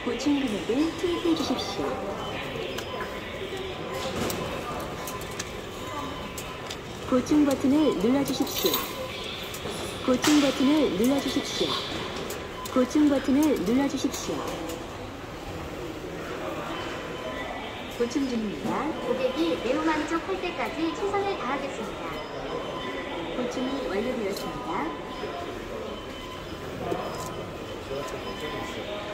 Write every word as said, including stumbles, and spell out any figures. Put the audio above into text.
보충 금액을 투입해 주십시오. 보충 버튼을 눌러주십시오. 보충 버튼을 눌러주십시오. 보충 버튼을 눌러주십시오. 보충 중입니다. 고객이 매우 만족할 때까지 최선을 다하겠습니다. 보충이 완료되었습니다.